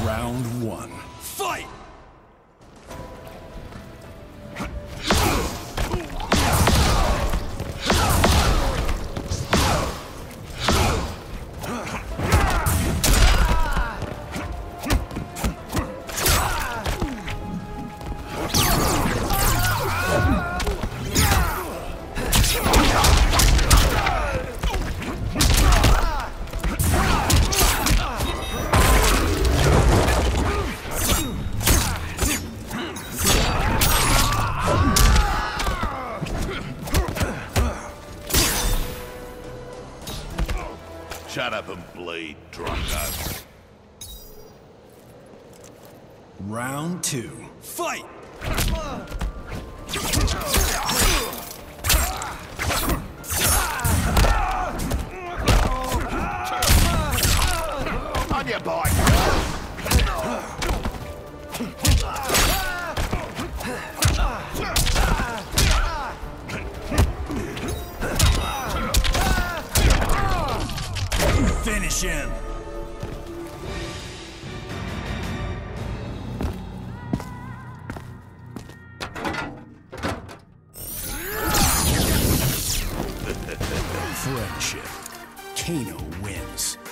Round one. Fight! Shut up and bleed, drunko. Round two. Fight! On your bike! Finish him! Friendship. Kano wins.